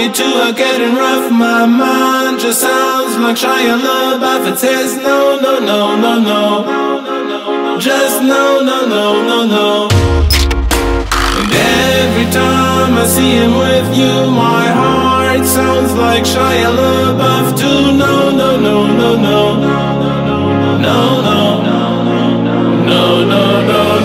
you two are getting rough. My mind just sounds like Shia LaBeouf. It says no, no, no, no, no. Just no, no, no, no, no. And every time I see him with you, my heart sounds like Shia LaBeouf too. No, no, no, no, no. No, no, no, no, no, no.